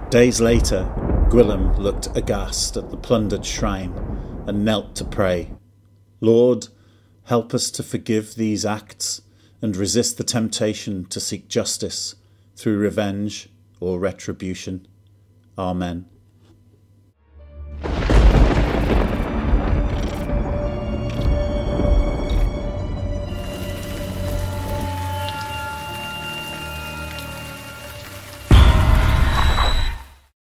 Days later, Gwilym looked aghast at the plundered shrine and knelt to pray. Lord, help us to forgive these acts and resist the temptation to seek justice through revenge or retribution. Amen.